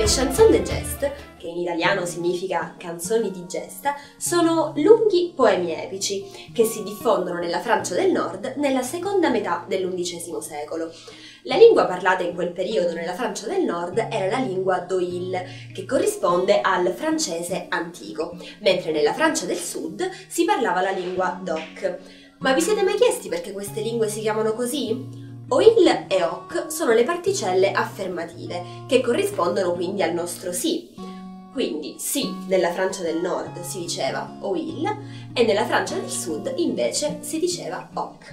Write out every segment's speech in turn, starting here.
chansons de geste, che in italiano significa canzoni di gesta, sono lunghi poemi epici che si diffondono nella Francia del Nord nella seconda metà dell'XI secolo. La lingua parlata in quel periodo nella Francia del Nord era la lingua d'Oïl, che corrisponde al francese antico, mentre nella Francia del Sud si parlava la lingua d'Oc. Ma vi siete mai chiesti perché queste lingue si chiamano così? Oïl e Oc sono le particelle affermative, che corrispondono quindi al nostro sì. Quindi sì, nella Francia del Nord si diceva Oïl e nella Francia del Sud invece si diceva Oc.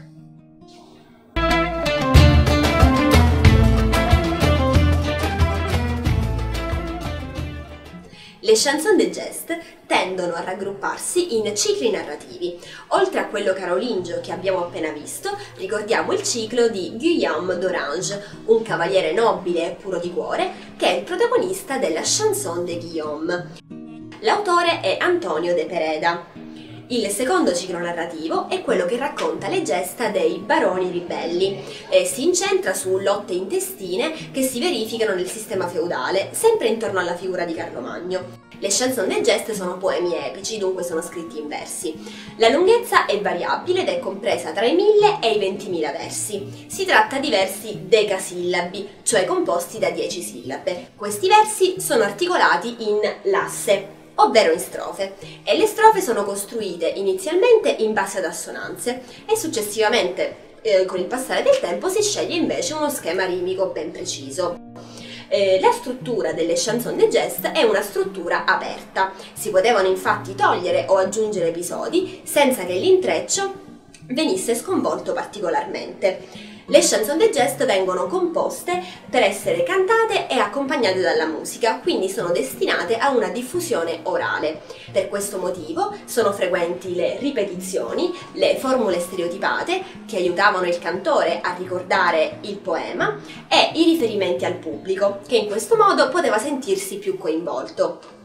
Le chansons de geste tendono a raggrupparsi in cicli narrativi. Oltre a quello carolingio che abbiamo appena visto, ricordiamo il ciclo di Guillaume d'Orange, un cavaliere nobile e puro di cuore, che è il protagonista della Chanson de Guillaume. L'autore è Antonio de Pereda. Il secondo ciclo narrativo è quello che racconta le gesta dei baroni ribelli e si incentra su lotte intestine che si verificano nel sistema feudale, sempre intorno alla figura di Carlo Magno. Le chansons de geste sono poemi epici, dunque sono scritti in versi. La lunghezza è variabile ed è compresa tra i 1000 e i 20.000 versi. Si tratta di versi decasillabi, cioè composti da 10 sillabe. Questi versi sono articolati in lasse, ovvero in strofe, e le strofe sono costruite inizialmente in base ad assonanze e successivamente, con il passare del tempo, si sceglie invece uno schema rimico ben preciso. La struttura delle chansons de geste è una struttura aperta, si potevano infatti togliere o aggiungere episodi senza che l'intreccio venisse sconvolto particolarmente. Le chansons de geste vengono composte per essere cantate e accompagnate dalla musica, quindi sono destinate a una diffusione orale. Per questo motivo sono frequenti le ripetizioni, le formule stereotipate che aiutavano il cantore a ricordare il poema e i riferimenti al pubblico, che in questo modo poteva sentirsi più coinvolto.